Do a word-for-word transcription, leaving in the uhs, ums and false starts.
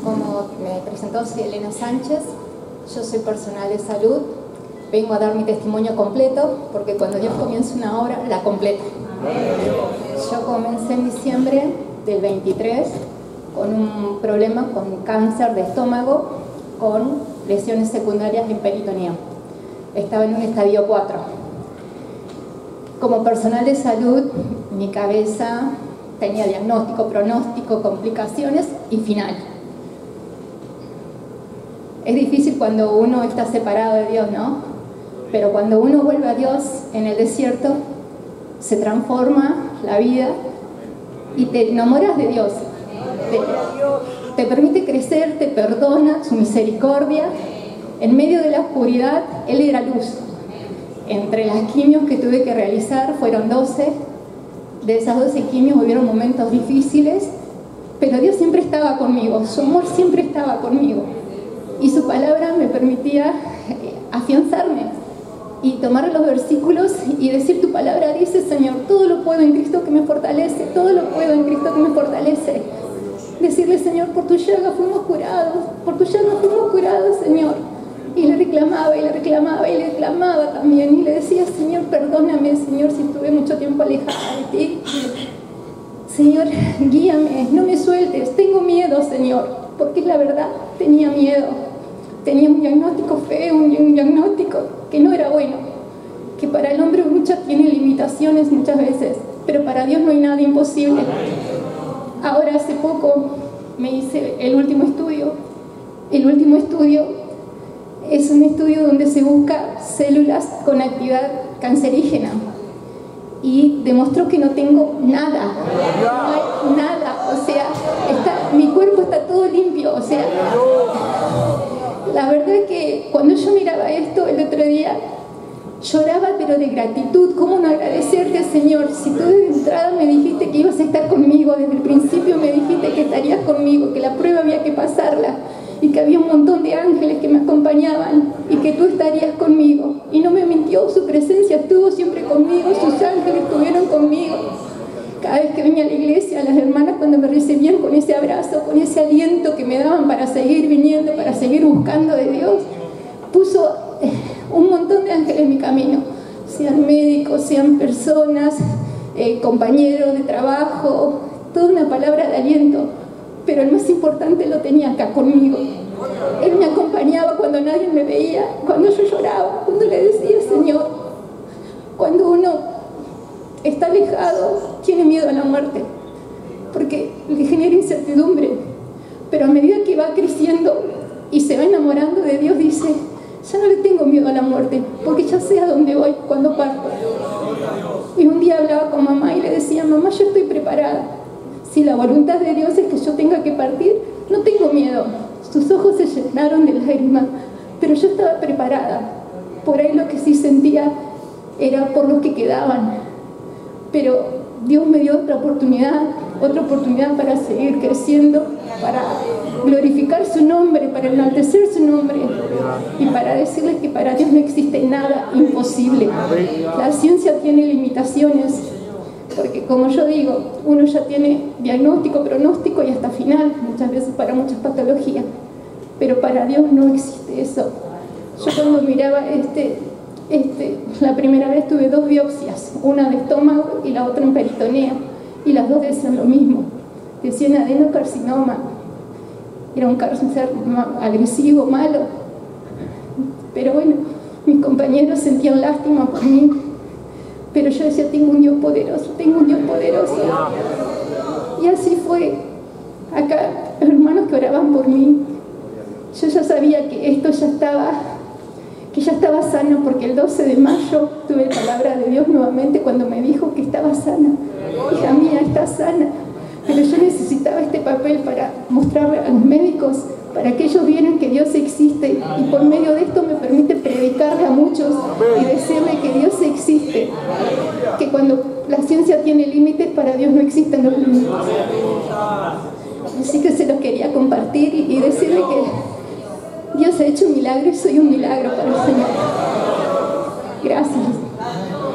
Como me presentó, soy Elena Sánchez, yo soy personal de salud, vengo a dar mi testimonio completo, porque cuando Dios comienza una obra, la completa. Yo comencé en diciembre del veintitrés con un problema con cáncer de estómago, con lesiones secundarias en peritoneo. Estaba en un estadio cuatro. Como personal de salud, mi cabeza tenía diagnóstico, pronóstico, complicaciones y final. Es difícil cuando uno está separado de Dios, ¿no? Pero cuando uno vuelve a Dios en el desierto, se transforma la vida y te enamoras de Dios. Te, te permite crecer, te perdona, su misericordia. En medio de la oscuridad, Él era luz. Entre las quimios que tuve que realizar, fueron doce. De esas doce quimios hubieron momentos difíciles, pero Dios siempre estaba conmigo, su amor siempre estaba conmigo. Y su palabra me permitía afianzarme y tomar los versículos y decir: tu palabra dice, Señor, todo lo puedo en Cristo que me fortalece, todo lo puedo en Cristo que me fortalece. Decirle: Señor, por tu llaga fuimos curados, por tu llaga fuimos curados, Señor. Y le reclamaba, y le reclamaba, y le reclamaba también, y le decía: Señor, perdóname, Señor, si estuve mucho tiempo alejada de ti. Señor, guíame, no me sueltes, tengo miedo, Señor, porque la verdad, tenía miedo. Tenía un diagnóstico feo, un diagnóstico que no era bueno, que para el hombre muchas tiene limitaciones muchas veces, pero para Dios no hay nada imposible. Ahora hace poco me hice el último estudio. El último estudio es un estudio donde se busca células con actividad cancerígena y demostró que no tengo nada, no hay nada, o sea, está, mi cuerpo está todo limpio, o sea, la verdad es que cuando yo miraba esto el otro día, lloraba pero de gratitud. ¿Cómo no agradecerte, Señor? Si tú de entrada me dijiste que ibas a estar conmigo, desde el principio me dijiste que estarías conmigo, que la prueba había que pasarla y que había un montón de ángeles que me acompañaban y que tú estarías conmigo. Y no me mintió, su presencia estuvo siempre conmigo, sus ángeles estuvieron conmigo. Cada vez que venía a la iglesia, las hermanas cuando me recibían con ese abrazo, con ese aliento que me daban para seguir viniendo, para seguir buscando de Dios, puso un montón de ángeles en mi camino, sean médicos, sean personas, eh, compañeros de trabajo, toda una palabra de aliento, pero el más importante lo tenía acá conmigo. Él me acompañaba cuando nadie me veía, cuando yo lloraba, cuando le decía: Señor, cuando uno está alejado, tiene miedo a la muerte, porque le genera incertidumbre, pero a medida que va creciendo y se va enamorando de Dios, dice: ya no le tengo miedo a la muerte, porque ya sé a dónde voy cuando parto. Y un día hablaba con mamá y le decía: mamá, yo estoy preparada. Si la voluntad de Dios es que yo tenga que partir, no tengo miedo. Sus ojos se llenaron de lágrimas, pero yo estaba preparada. Por ahí lo que sí sentía era por los que quedaban. Pero Dios me dio otra oportunidad, otra oportunidad para seguir creciendo, para glorificar su nombre, para enaltecer su nombre y para decirles que para Dios no existe nada imposible. La ciencia tiene limitaciones, porque como yo digo, uno ya tiene diagnóstico, pronóstico y hasta final, muchas veces para muchas patologías, pero para Dios no existe eso. Yo cuando miraba este... Este, la primera vez tuve dos biopsias, una de estómago y la otra en peritoneo, y las dos decían lo mismo, decían adenocarcinoma. Era un cáncer agresivo, malo, pero bueno, mis compañeros sentían lástima por mí, pero yo decía: tengo un Dios poderoso, tengo un Dios poderoso. Y así fue. Acá hermanos que oraban por mí, yo ya sabía que esto ya estaba que ya estaba sana, porque el doce de mayo tuve palabra de Dios nuevamente cuando me dijo que estaba sana. Hija mía, está sana, pero yo necesitaba este papel para mostrarle a los médicos, para que ellos vieran que Dios existe, y por medio de esto me permite predicarle a muchos y decirle que Dios existe, que cuando la ciencia tiene límites, para Dios no existen los límites. Así que se los quería compartir y, y decirle que Dios ha hecho un milagro y soy un milagro para el Señor. Gracias.